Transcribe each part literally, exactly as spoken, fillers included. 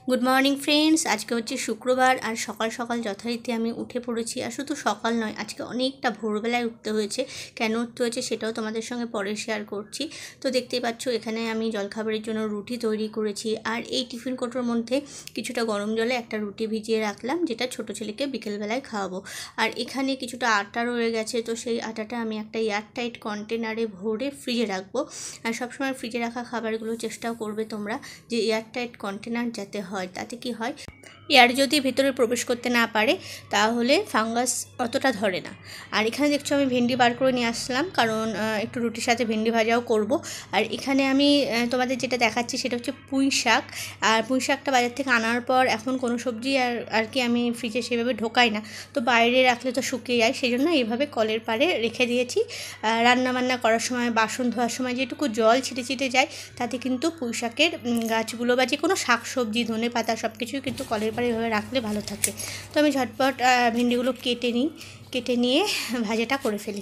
Good morning friends. আজকে হচ্ছে শুক্রবার আর সকাল সকাল যথারীতি আমি উঠে পড়েছি। আর শুধু সকাল নয়, আজকে অনেকটা ভোরবেলায় উঠতে হয়েছে। কেন উঠতে হয়েছে সেটাও তোমাদের সঙ্গে পরে শেয়ার করছি। তো দেখতেই পাচ্ছ এখানে আমি জলখাবারের জন্য রুটি তৈরি করেছি। আর এই টিফিন কোটোর মধ্যে কিছুটা গরম জলে একটা রুটি ভিজিয়ে রাখলাম, যেটা ছোট ছেলেকে বিকেলবেলায় খাওয়াবো। আর এখানে কিছুটা আটা রয়ে গেছে, তো সেই আটাটা আমি একটা এয়ারটাইট কন্টেনারে ভরে ফ্রিজে রাখবো। আর সবসময় ফ্রিজে রাখা খাবারগুলো চেষ্টাও করবে তোমরা যে এয়ারটাইট কন্টেনার যাতে হয়। তাতে কি হয়, এয়ার যদি ভিতরে প্রবেশ করতে না পারে তাহলে ফাঙ্গাস অতটা ধরে না। আর এখানে দেখছো আমি ভেন্ডি বার করে নিয়ে আসলাম, কারণ একটু রুটির সাথে ভেন্ডি ভাজাও করব। আর এখানে আমি তোমাদের যেটা দেখাচ্ছি সেটা হচ্ছে পুঁই শাক। আর পুঁই শাকটা বাজার থেকে আনার পর এখন কোনো সবজি আর আর কি আমি ফ্রিজে সেভাবে ঢোকাই না, তো বাইরে রাখলে তো শুকিয়ে যায়, সেই জন্য এইভাবে কলের পাড়ে রেখে দিয়েছি। রান্নাবান্না করার সময়, বাসন ধোয়ার সময় যেটুকু জল ছিটে ছিটে যায়, তাতে কিন্তু পুঁই শাকের গাছগুলো বা যে কোনো শাক সবজি, ধনে পাতা সব কিছুই কিন্তু কলের পাড়ে এভাবে রাখলে ভালো থাকে। তো আমি ঝটপট ভেন্ডিগুলো কেটে নিই, কেটে নিয়ে ভাজাটা করে ফেলি।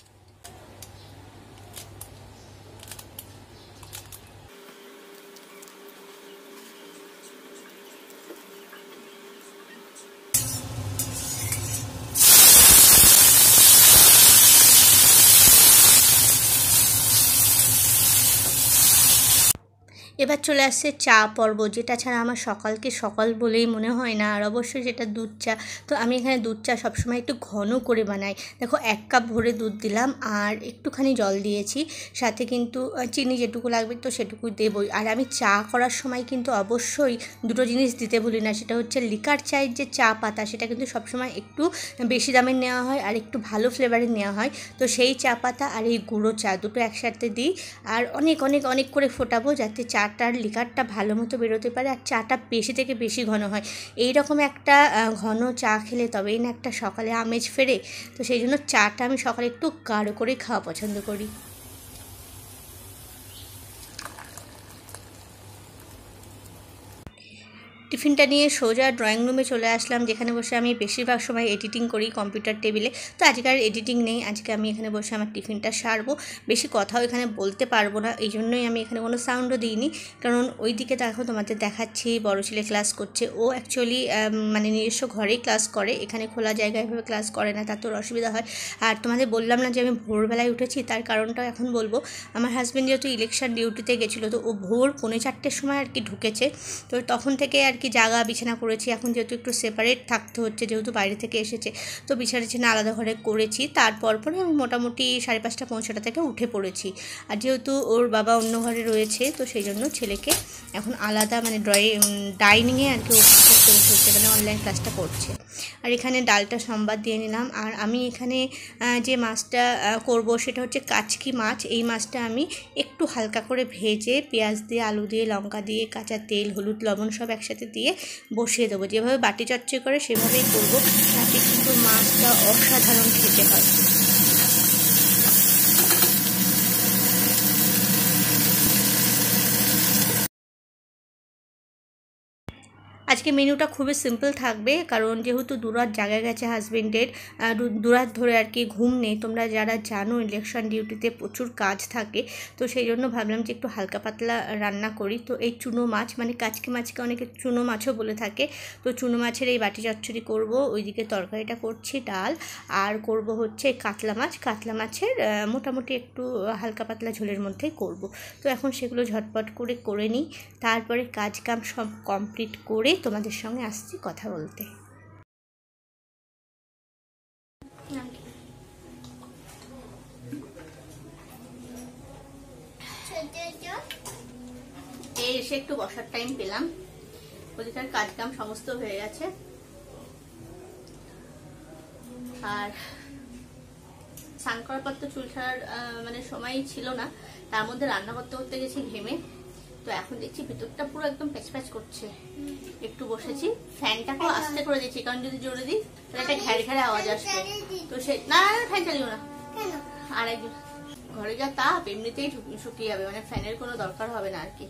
এবার চলে আসছে চা পর্ব, যেটা ছাড়া আমার সকালকে সকাল বলেই মনে হয় না। আর অবশ্যই যেটা দুধ চা। তো আমি এখানে দুধ চা সবসময় একটু ঘন করে বানাই। দেখো, এক কাপ ভরে দুধ দিলাম আর একটুখানি জল দিয়েছি, সাথে কিন্তু চিনি যেটুকু লাগবে তো সেটুকু দেবই। আর আমি চা করার সময় কিন্তু অবশ্যই দুটো জিনিস দিতে ভুলি না, সেটা হচ্ছে লিকার চায়ের যে চা পাতা, সেটা কিন্তু সবসময় একটু বেশি দামের নেওয়া হয় আর একটু ভালো ফ্লেভারের নেওয়া হয়। তো সেই চা পাতা আর এই গুঁড়ো চা দুটো একসাথে দিই আর অনেক অনেক অনেক করে ফোটাবো, যাতে চাটার লিকারটা ভালো মতো বেরোতে পারে আর চাটা বেশি থেকে বেশি ঘন হয়। এই রকম একটা ঘন চা খেলে তবেই না একটা সকালে আমেজ ফেরে। তো সেই জন্য চাটা আমি সকালে একটু গাঢ় করে খাওয়া পছন্দ করি। টিফিনটা নিয়ে সোজা ড্রয়িং রুমে চলে আসলাম, যেখানে বসে আমি বেশিরভাগ সময় এডিটিং করি কম্পিউটার টেবিলে। তো আজকে আর এডিটিং নেই, আজকে আমি এখানে বসে আমার টিফিনটা সারবো। বেশি কথাও এখানে বলতে পারবো না, এই জন্যই আমি এখানে কোনো সাউন্ডও দিইনি। কারণ ওই দিকে দেখো তোমাদের দেখাচ্ছি, বড় ছেলে ক্লাস করছে। ও অ্যাকচুয়ালি মানে নিজস্ব ঘরেই ক্লাস করে, এখানে খোলা জায়গায় এভাবে ক্লাস করে না, তার তোর অসুবিধা হয়। আর তোমাদের বললাম না যে আমি ভোরবেলায় উঠেছি, তার কারণটাও এখন বলবো। আমার হাজব্যান্ড যেহেতু ইলেকশন ডিউটিতে গেছিলো, তো ও ভোর পৌনে চারটের সময় আর কি ঢুকেছে। তো তখন থেকে আর কি জায়গা বিছানা করেছি। এখন যেহেতু একটু সেপারেট থাকতে হচ্ছে, যেহেতু বাইরে থেকে এসেছে, তো বিছানা টিছানা আলাদা ঘরে করেছি। তারপর পরে আমি মোটামুটি সাড়ে পাঁচটা পৌঁছাটা থেকে উঠে পড়েছি। আর যেহেতু ওর বাবা অন্য ঘরে রয়েছে, তো সেই জন্য ছেলেকে এখন আলাদা মানে ড্রয়িং ডাইনিংয়ে আর কি করতে হচ্ছে, মানে অনলাইন ক্লাসটা করছে। আর এখানে ডালটা সম্বাদ দিয়ে নিলাম। আর আমি এখানে যে মাছটা করব সেটা হচ্ছে কাচকি মাছ। এই মাছটা আমি একটু হালকা করে ভেজে পেঁয়াজ দিয়ে, আলু দিয়ে, লঙ্কা দিয়ে, কাঁচা তেল, হলুদ, লবণ সব একসাথে দিয়ে বসিয়ে দেবো। যেভাবে বাটি চচ্চড়ি করে সেভাবেই করবো, তাতে কিন্তু মাছটা অসাধারণ খেতে হয়। আজকে মেনুটা খুবই সিম্পল থাকবে, কারণ যেহেতু দুরাত জায়গা গেছে হাজবেন্ডের, দুরাত ধরে আর কি ঘুম নেই। তোমরা যারা জানো ইলেকশন ডিউটিতে প্রচুর কাজ থাকে, তো সেই জন্য ভাবলাম যে একটু হালকা পাতলা রান্না করি। তো এই চুনো মাছ, মানে কাচকি মাছকে অনেকে চুনো মাছও বলে থাকে, তো চুনো মাছের এই বাটি চচ্চড়ি করব। ওইদিকে তরকারিটা করছি, ডাল, আর করব হচ্ছে কাতলা মাছ। কাতলা মাছের মোটামুটি একটু হালকা পাতলা ঝোলের মধ্যেই করব। তো এখন সেগুলো ঝটপট করে করে নিই, তারপরে কাজ কাম সব কমপ্লিট করে তোমাদের সঙ্গে আসছি কথা বলতে। এই এসে একটু বসার টাইম পেলাম, ওদিকের কাজ কাম সমস্ত হয়ে গেছে। আর স্নান করার পর তো চুল ছাড়ার মানে সময় ছিল না, তার মধ্যে রান্না করতে করতে গেছি ঘেমে। তো এখন দেখছি ভিতরটা পুরো একদম প্যাচ প্যাচ করছে। একটু বসেছি, ফ্যানটাকেও আস্তে করে দিচ্ছি, কারণ যদি জোরে দিই তাহলে একটা ঘ্যাড় ঘ্যাড়ে আওয়াজ আসবে। তো সে না, ফ্যান চালিও না। আর একজন ঘরে যা তাপ, এমনিতেই শুকিয়ে যাবে, মানে ফ্যানের কোনো দরকার হবে না আর কি।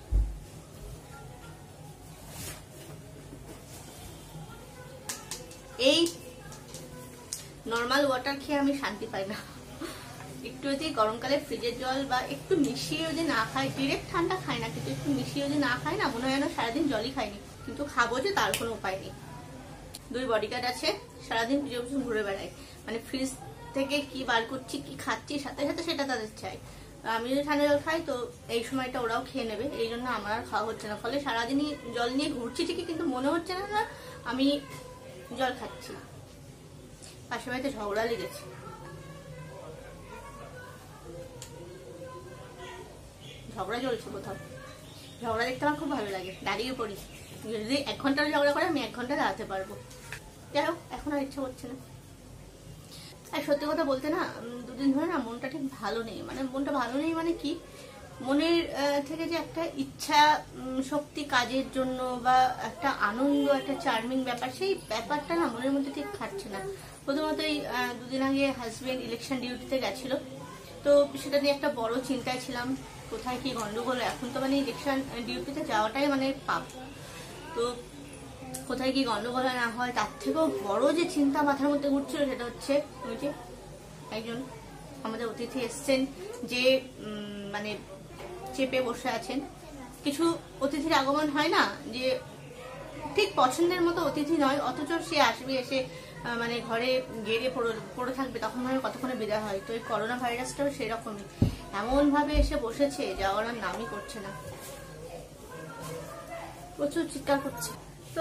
এই নর্মাল ওয়াটার খেয়ে আমি শান্তি পাই না। একটু যদি গরমকালে ফ্রিজের জল বা একটু মিশিয়ে যদি না খাই, ডিরেক্ট ঠান্ডা খাই না, কিন্তু একটু মিশিয়ে যদি না খাই না, মনে হয় না সারাদিন জলই খাইনি। কিন্তু খাবো যে তার কোনো উপায় নেই। দুই বডিগার্ড আছে, সারাদিন পিছনে পিছনে ঘুরে বেড়ায়, মানে ফ্রিজ থেকে কি বার করছি কি খাচ্ছি সাথে সাথে সেটা তাদের চাই। আমি যদি ঠান্ডা জল খাই তো এই সময়টা ওরাও খেয়ে নেবে, এই জন্য আমার আর খাওয়া হচ্ছে না। ফলে সারাদিনই জল নিয়ে ঘুরছি ঠিকই, কিন্তু মনে হচ্ছে না না আমি জল খাচ্ছি। পাশের বাড়িতে ঝগড়া লেগেছে, ঝগড়া চলছে কোথাও। ঝগড়া দেখতে আমার খুব ভালো লাগে, দাঁড়িয়ে পড়ি। যদি এক ঘন্টার ঝগড়া করে আমি এক ঘন্টা দাঁড়াতে পারবো। যাই হোক, এখন আর ইচ্ছা করছে না। আর সত্যি কথা বলতে না, দুদিন ধরে না মনটা ঠিক ভালো নেই। মানে মনটা ভালো নেই মানে কি, মনের থেকে যে একটা ইচ্ছা শক্তি কাজের জন্য বা একটা আনন্দ, একটা চার্মিং ব্যাপার, সেই ব্যাপারটা না মনের মধ্যে ঠিক খাচ্ছে না। প্রথমত এই দুদিন আগে হাজবেন্ড ইলেকশন ডিউটিতে গেছিল, তো সেটা নিয়ে একটা বড় চিন্তায় ছিলাম, কোথায় কি গন্ডগোল। এখন তো মানে ইলেকশন ডিউটিতে যাওয়াটাই মানে পাপ, তো কোথায় কি গন্ডগোল না হয় তার থেকেও বড় যে চিন্তা মাথার মধ্যে ঘুরছিল সেটা হচ্ছে ওই যে একজন আমাদের অতিথি এসছেন, যে মানে চেপে বসে আছেন। কিছু অতিথির আগমন হয় না যে ঠিক পছন্দের মতো অতিথি নয়, অথচ সে আসবে, এসে মানে ঘরে গেড়ে পড়ে থাকবে, তখন মানে কতক্ষণে বিদায় হয়। তো এই করোনা ভাইরাসটাও সেরকমই, এমন ভাবে এসে বসেছে যাওয়ার নামই করছে না, প্রচুর চিৎকার করছে। তো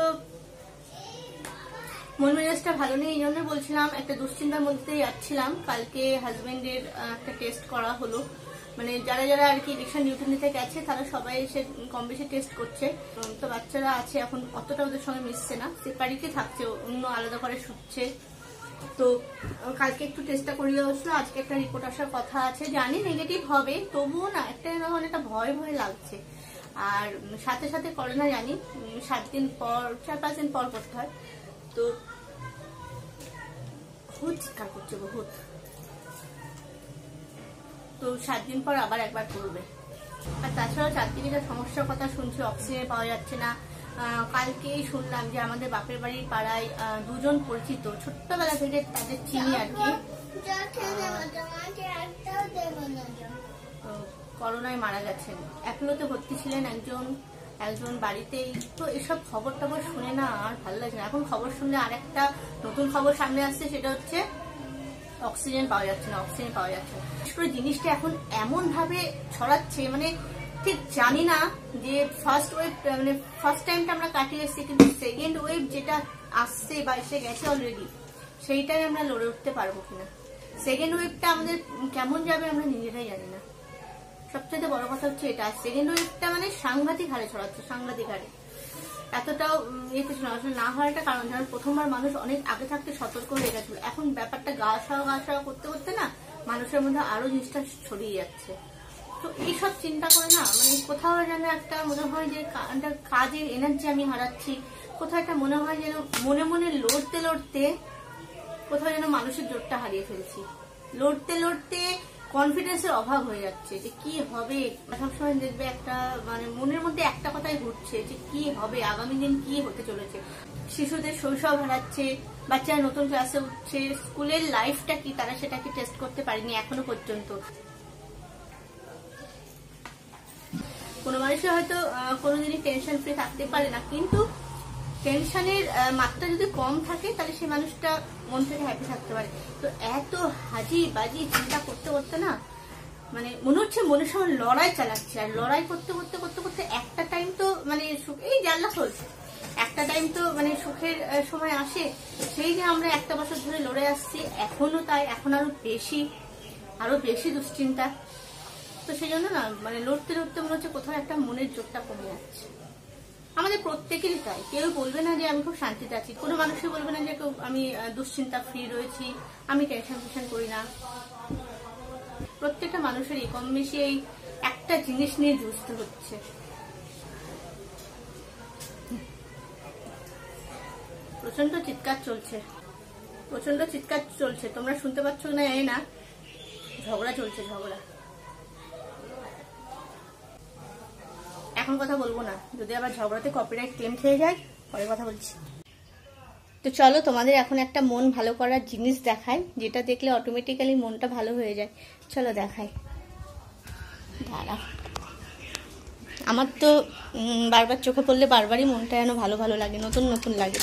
মন মেজাজটা ভালো নেই, এই জন্য বলছিলাম, একটা দুশ্চিন্তার মধ্যে যাচ্ছিলাম। কালকে হাজবেন্ডের একটা টেস্ট করা হলো, মানে যারা যারা আর কি ইলেকশন ডিউটি নিতে গেছে তারা সবাই এসে কম বেশি টেস্ট করছে। তো বাচ্চারা আছে এখন, অতটা ওদের সঙ্গে মিশছে না, সেপারেটই থাকছে, অন্য আলাদা করে শুচ্ছে। তো কালকে একটু টেস্টটা করিয়ে হচ্ছিল, আজকে একটা রিপোর্ট আসার কথা আছে, জানি নেগেটিভ হবে, তবুও না একটা অনেকটা ভয় ভয় লাগছে। আর সাথে সাথে করোনা জানি সাত দিন পর চার পাঁচ দিন পর করতে হয়, তো বহুত চিৎকার করছে বহুত। তো সাত দিন পর আবার একবার করবে। আর তাছাড়াও চারদিকে যা সমস্যার কথা শুনছি, অক্সিজেন পাওয়া যাচ্ছে না। কালকেই শুনলাম যে আমাদের বাপের বাড়ির পাড়ায় দুজন পরিচিত, ছোট্টবেলা থেকে তাদের চিনি আর কি, করোনায় মারা গেছেন। অ্যাপোলোতে ভর্তি ছিলেন একজন, একজন বাড়িতেই। তো এসব খবর টবর শুনে না আর ভালো লাগছে না। এখন খবর শুনলে আর একটা নতুন খবর সামনে আসছে, সেটা হচ্ছে অক্সিজেন পাওয়া যাচ্ছে না, অক্সিজেন পাওয়া যাচ্ছে না। বিশেষ করে জিনিসটা এখন এমন ভাবে ছড়াচ্ছে, মানে ঠিক জানি না যে ফার্স্ট ওয়েভ, মানে ফার্স্ট টাইমটা আমরা কাটিয়ে এসেছি, কিন্তু সেকেন্ড ওয়েভ যেটা আসছে বা এসে গেছে অলরেডি, সেইটাই আমরা লড়ে উঠতে পারবো কিনা। সেকেন্ড ওয়েভটা আমাদের কেমন যাবে আমরা নিজেরাই জানি না। সবচেয়ে বড় কথা হচ্ছে এটা, সেকেন্ড ওয়েভটা মানে সাংঘাতিক হারে ছড়াচ্ছে, সাংঘাতিক হারে। এতটাও ইয়েতে ছিল না হওয়ার একটা কারণ, যেমন প্রথমবার মানুষ অনেক আগে থাকতে সতর্ক হয়ে গেছিল, এখন ব্যাপারটা গা সাওয়া গা সাওয়া করতে করতে না মানুষের মধ্যে আরো জিনিসটা ছড়িয়ে যাচ্ছে। তো এইসব চিন্তা করে না মানে কোথাও যেন একটা মনে হয় যে কাজের এনার্জি আমি হারাচ্ছি, কোথাও একটা মনে হয় যেন মনে মনে লড়তে লড়তে কোথাও যেন মানুষের জোরটা হারিয়ে ফেলছি। লড়তে লড়তে কনফিডেন্সের অভাব হয়ে যাচ্ছে, যে কি হবে। সবসময় দেখবে একটা মানে মনের মধ্যে একটা কথাই ঘুরছে যে কি হবে, আগামী দিন কি হতে চলেছে। শিশুদের শৈশব হারাচ্ছে, বাচ্চারা নতুন ক্লাসে উঠছে, স্কুলের লাইফটা কি তারা সেটা কি টেস্ট করতে পারেনি এখনো পর্যন্ত। কোনো মানুষের হয়তো কোনোদিনই টেনশন ফ্রি থাকতে পারে না, কিন্তু টেনশনের মাত্রা যদি কম থাকে তাহলে সেই মানুষটা মন থেকে হ্যাপি থাকতে পারে। তো এত হাজি বাজি চিন্তা করতে করতে না মানে মনে হচ্ছে মনের সঙ্গে লড়াই চালাচ্ছে, আর লড়াই করতে করতে করতে করতে একটা টাইম তো মানে এই জানলা চলছে, একটা টাইম তো মানে সুখের সময় আসে। সেই যে আমরা একটা বছর ধরে লড়ে আসছি, এখনো তাই, এখন আরো বেশি আরো বেশি দুশ্চিন্তা। তো সেই জন্য না মানে লড়তে লড়তে মনে হচ্ছে কোথাও একটা মনের জোরটা কমে যাচ্ছে। আমাদের প্রত্যেকেরই তাই, কেউ বলবে না যে আমি খুব শান্তিতে আছি, কোনো মানুষই বলবে না যে আমি দুশ্চিন্তা ফ্রি রয়েছি, আমি টেনশন টেনশন করি না। প্রত্যেকটা মানুষেরই কম বেশি এই একটা জিনিস নিয়ে যুঝতে হচ্ছে। প্রচন্ড চিৎকার চলছে, প্রচন্ড চিৎকার চলছে, তোমরা শুনতে পাচ্ছ না জানি না, ঝগড়া চলছে, ঝগড়া। এখন কথা বলবো না, যদি আবার ঝগড়াতে কপিরাইট ক্লেম খেয়ে যায়, পরে কথা বলছি। তো চলো তোমাদের এখন একটা মন ভালো করার জিনিস দেখাই, যেটা দেখলে অটোমেটিক্যালি মনটা ভালো হয়ে যায়। চলো দেখাই, দাঁড়া, আমার তো বারবার চোখে পড়লে বারবারই মনটা যেন ভালো ভালো লাগে, নতুন নতুন লাগে।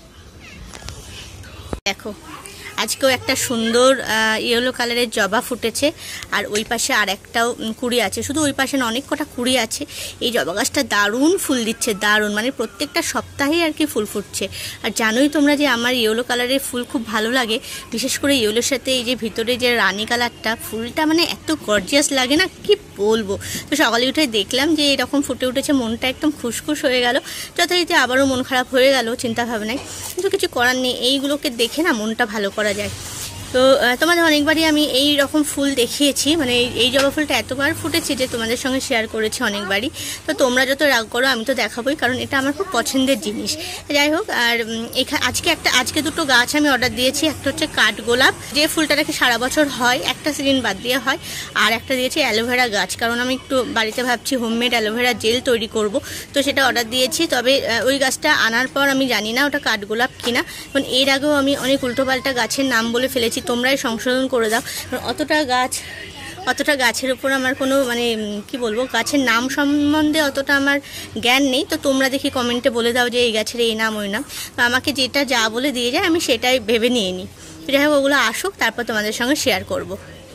দেখো আজকেও একটা সুন্দর ইয়েলো কালারের জবা ফুটেছে, আর ওই পাশে আর একটাও কুড়ি আছে, শুধু ওই পাশে না অনেক কটা কুড়ি আছে। এই জবা গাছটা দারুণ ফুল দিচ্ছে, দারুণ, মানে প্রত্যেকটা সপ্তাহেই আর কি ফুল ফুটছে। আর জানোই তোমরা যে আমার ইয়েলো কালারের ফুল খুব ভালো লাগে, বিশেষ করে ইয়েলোর সাথে এই যে ভিতরে যে রানী কালারটা, ফুলটা মানে এত গর্জিয়াস লাগে না, কি বলবো। তো সকালে উঠে দেখলাম যে এরকম ফুটে উঠেছে, মনটা একদম খুশখুশ হয়ে গেল। যথারীতি আবারও মন খারাপ হয়ে গেল চিন্তা ভাবনায়, কিন্তু কিছু করার নেই, এইগুলোকে দেখে না মনটা ভালো করা যায়। তো তোমাদের অনেকবারই আমি এই রকম ফুল দেখিয়েছি, মানে এই জবা ফুলটা এতবার ফুটেছে যে তোমাদের সঙ্গে শেয়ার করেছি অনেকবারই। তো তোমরা যত রাগ করো আমি তো দেখাবোই, কারণ এটা আমার খুব পছন্দের জিনিস। যাই হোক, আর এখানে আজকে একটা আজকে দুটো গাছ আমি অর্ডার দিয়েছি। একটা হচ্ছে কাঠগোলাপ, যে ফুলটা নাকি সারা বছর হয়, একটা সিজন বাদ দিয়ে হয়। আর একটা দিয়েছি অ্যালোভেরা গাছ, কারণ আমি একটু বাড়িতে ভাবছি হোমমেড অ্যালোভেরা জেল তৈরি করব, তো সেটা অর্ডার দিয়েছি। তবে ওই গাছটা আনার পর আমি জানি না ওটা কাঠগোলাপ কিনা, কারণ এর আগেও আমি অনেক উল্টোপাল্টা গাছের নাম বলে ফেলেছি, তোমরাই সংশোধন করে দাও। অতটা গাছ অতটা গাছের উপর আমার কোনো মানে কি বলবো, গাছের নাম সম্বন্ধে অতটা আমার জ্ঞান নেই। তো তোমরা দেখি কমেন্টে বলে দাও যে এই গাছের এই নাম ওই নাম। তো আমাকে যেটা যা বলে দিয়ে যায় আমি সেটাই ভেবে নিয়ে নিই। যাই হোক, ওগুলো আসুক, তারপর তোমাদের সঙ্গে শেয়ার করব।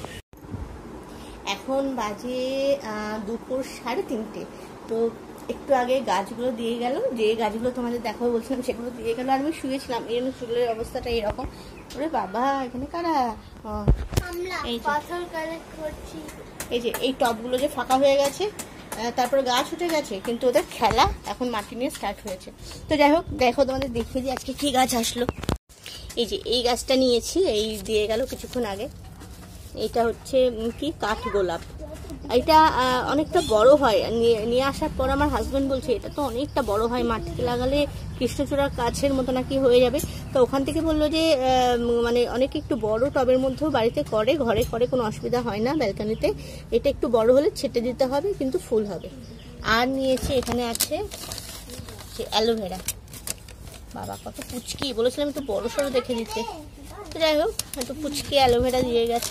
এখন বাজে দুপুর সাড়ে তিনটে। তো একটু আগে গাছগুলো দিয়ে গেল, যে গাছগুলো তোমাদের দেখাবো বলছিলাম সেগুলো দিয়ে গেল। আর আমি শুয়েছিলাম, এর চুলের অবস্থাটা এরকম। ওরে বাবা, এখানে কারা? এই যে এই টবগুলো যে ফাঁকা হয়ে গেছে, তারপর গাছ উঠে গেছে, কিন্তু ওদের খেলা এখন মাটি নিয়ে স্টার্ট হয়েছে। তো যাই হোক, দেখো তোমাদের দেখিয়ে দিই আজকে কি গাছ আসলো। এই যে এই গাছটা নিয়েছি, এই দিয়ে গেল কিছুক্ষণ আগে। এটা হচ্ছে কি কাঠগোলাপ, এটা অনেকটা বড় হয়। নিয়ে আসার পর আমার হাজব্যান্ড বলছে এটা তো অনেকটা বড় হয়, মাটিতে লাগালে কৃষ্ণচূড়া গাছের মতো নাকি হয়ে যাবে। তো ওখান থেকে বললো যে মানে অনেকে একটু বড় টবের মধ্যেও বাড়িতে করে, ঘরে করে, কোনো অসুবিধা হয় না ব্যালকনিতে। এটা একটু বড় হলে ছেটে দিতে হবে, কিন্তু ফুল হবে। আর নিয়েছি, এখানে আছে অ্যালোভেরা। বাবা কত পুচকি, বলেছিলাম একটু বড় সড়ো দেখে দিতে। তো যাই হোক, একটু পুচকি অ্যালোভেরা দিয়ে গেছে,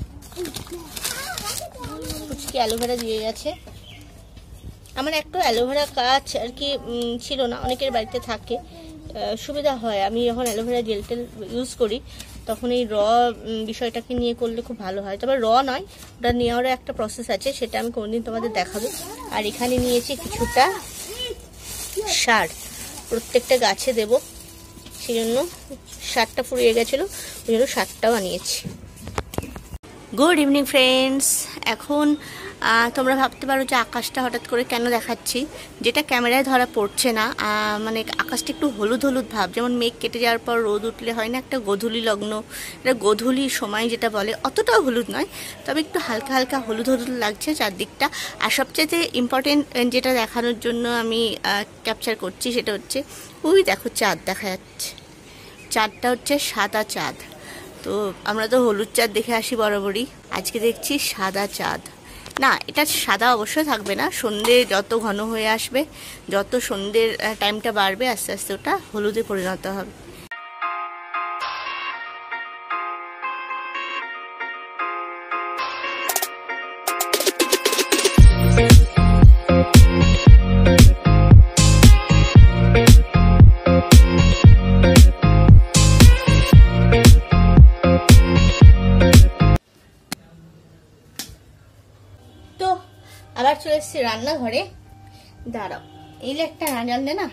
পুচকি অ্যালোভেরা দিয়ে গেছে। আমার একটু অ্যালোভেরা গাছ আর কি ছিল না, অনেকের বাড়িতে থাকে, সুবিধা হয়। আমি যখন অ্যালোভেরা জেল টেল ইউজ করি তখন এই র বিষয়টাকে নিয়ে করলে খুব ভালো হয়। তবে র নয়, ওটা নেওয়ারও একটা প্রসেস আছে, সেটা আমি কোনদিন তোমাদের দেখাবো। আর এখানে নিয়েছি কিছুটা সার, প্রত্যেকটা গাছে দেব, সেই জন্য সারটা ফুরিয়ে গেছিলো, ওই জন্য সারটাও আনিয়েছি। Good evening friends. এখন তোমরা ভাবতে পারো যে আকাশটা হঠাৎ করে কেন দেখাচ্ছি, যেটা ক্যামেরায় ধরা পড়ছে না। মানে আকাশটা একটু হলুদ হলুদ ভাব, যেমন মেঘ কেটে যাওয়ার পর রোদ উঠলে হয় না একটা গোধূলি লগ্ন, এটা গোধূলি সময় যেটা বলে, অতটাও হলুদ নয়, তবে একটু হালকা হালকা হলুদ হলুদ লাগছে চারদিকটা। আর সবচেয়ে ইম্পর্টেন্ট যেটা দেখানোর জন্য আমি ক্যাপচার করছি সেটা হচ্ছে ওই দেখো চাঁদ দেখা যাচ্ছে, চাঁদটা হচ্ছে সাদা চাঁদ। তো আমরা তো হলুদ চাঁদ দেখে আসি বরাবরই, আজকে দেখছি সাদা চাঁদ। না, এটা সাদা অবশ্যই থাকবে না, সন্ধ্যে যত ঘন হয়ে আসবে, যত সন্ধ্যের টাইমটা বাড়বে, আস্তে আস্তে ওটা হলুদে পরিণত হবে। আবার চলে এসেছি রান্নাঘরে। দাঁড়াও, এই লাইটটা না জ্বাললে না,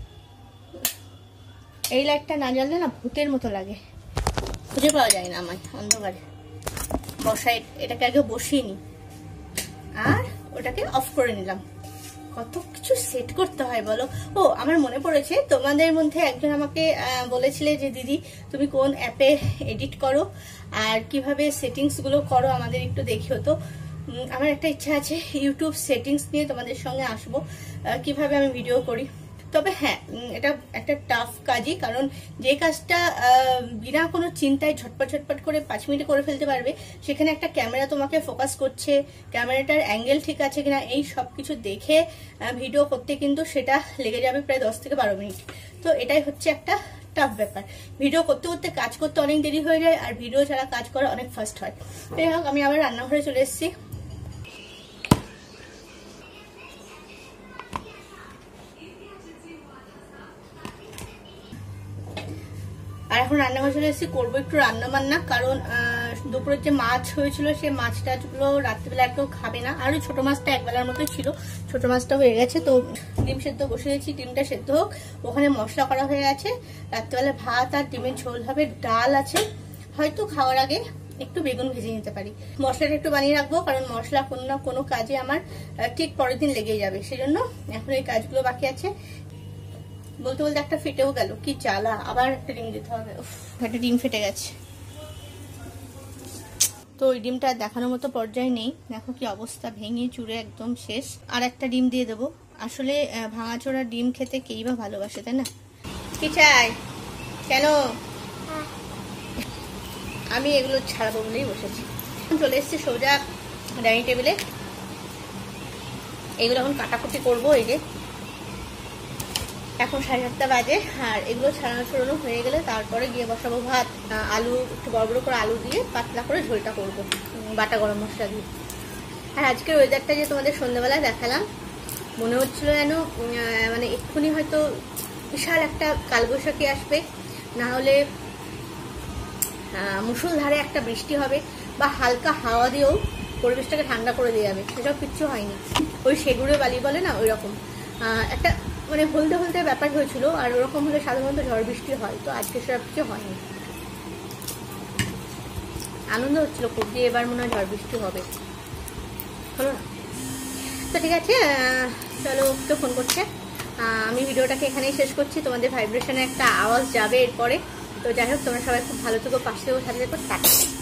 এই লাইটটা না জ্বাললে না ভূতের মতো লাগে, খুঁজে পাওয়া যায় না আমার অন্ধকারে। বসাই, এটাকে আগে বসিয়ে নি, আর ওটাকে অফ করে নিলাম। কত কিছু সেট করতে হয় বলো। ও আমার মনে পড়েছে, তোমাদের মধ্যে একজন আমাকে বলেছিলে যে দিদি তুমি কোন অ্যাপে এডিট করো আর কিভাবে সেটিংস গুলো করো, আমাদের একটু দেখিও তো। আমার একটা ইচ্ছা আছে ইউটিউব সেটিংস নিয়ে তোমাদের সঙ্গে আসবো, কিভাবে আমি ভিডিও করি। তবে হ্যাঁ, এটা একটা টাফ কাজই, কারণ যে কাজটা বিনা কোনো চিন্তায় ঝটপট ঝটপট করে পাঁচ মিনিটে করে ফেলতে পারবে, সেখানে একটা ক্যামেরা তোমাকে ফোকাস করছে, ক্যামেরাটার অ্যাঙ্গেল ঠিক আছে কিনা, এই সব কিছু দেখে ভিডিও করতে কিন্তু সেটা লেগে যাবে প্রায় দশ থেকে বারো মিনিট। তো এটাই হচ্ছে একটা টাফ ব্যাপার। ভিডিও করতে করতে কাজ করতে অনেক দেরি হয়ে যায়, আর ভিডিও ছাড়া কাজ করা অনেক ফাস্ট হয়। যাই হোক, আমি আবার রান্নাঘরে চলে এসেছি। আর এখন রান্নাঘর চলে এসেছি, করবো একটু রান্না বান্না, কারণ দুপুরের যে মাছ হয়েছিল সেই মাছ টাছগুলো রাত্রিবেলা একটু খাবে না। আর ওই ছোটো মাছটা একবেলার মতো ছিল, ছোটো মাছটা হয়ে গেছে। তো ডিম সেদ্ধ বসে গেছি, ডিমটা সেদ্ধ হোক, ওখানে মশলা করা হয়ে আছে। রাত্রিবেলা ভাত আর ডিমের ঝোল হবে, ডাল আছে, হয়তো খাওয়ার আগে একটু বেগুন ভেজে নিতে পারি। মশলাটা একটু বানিয়ে রাখবো, কারণ মশলা কোনো না কোনো কাজে আমার ঠিক পরের দিন লেগে যাবে, সেই জন্য এখন এই কাজগুলো বাকি আছে। বলতে বলতে একটা ফেটেও গেল, কি জ্বালা, আবার একটা ডিম দিতে হবে। একটা ডিম ফেটে গেছে, তো ওই ডিমটা দেখানোর মতো পর্যায়ে নেই। দেখো কি অবস্থা, ভেঙে চুরে একদম শেষ। আর একটা ডিম দিয়ে দেবো। আসলে ভাঙাচোরা ডিম খেতে কেই বা ভালোবাসে, তাই না? কি চাই? কেন? আমি এগুলো ছাড়াবো বলেই বসেছি। চলে এসেছি সোজা ডাইনিং টেবিলে, এগুলো এখন কাটাকুটি করবো। এই যে এখন সাড়ে সাতটা বাজে, আর এগুলো ছাড়ানো ছড়ানো হয়ে গেলে তারপরে গিয়ে বসাবো ভাত। আলু একটু বড় বড় করে আলু দিয়ে পাতলা করে ঝোলটা করবো বাটা গরম মশলা দিয়ে। আর আজকের ওয়েদারটা যে তোমাদের সন্ধ্যাবেলায় দেখালাম, মনে হচ্ছিল যেন মানে এক্ষুনি হয়তো বিশাল একটা কালবৈশাখী আসবে, না হলে মুষলধারে একটা বৃষ্টি হবে, বা হালকা হাওয়া দিয়েও পরিবেশটাকে ঠান্ডা করে দিয়ে যাবে। সেটাও কিচ্ছু হয়নি। ওই সেগুড়ে বালি বলে না, ওই রকম একটা মানে হলদে হলদে ব্যাপার হয়েছিল। আর ওরকম হলে সাধারণত ঝড় বৃষ্টি হয়, তো আজকে সেসব কিছু হয়নি। আনন্দ হচ্ছিল খুব দিয়ে এবার মনে হয় ঝড় বৃষ্টি হবে, হলো না। তো ঠিক আছে, চলো, তো ফোন করছে। আমি ভিডিওটাকে এখানেই শেষ করছি। তোমাদের ভাইব্রেশনে একটা আওয়াজ যাবে এরপরে। তো যাই হোক, তোমরা সবাই খুব ভালো থেকো, পাশে থেকো, সাথে থেকো, টাটা।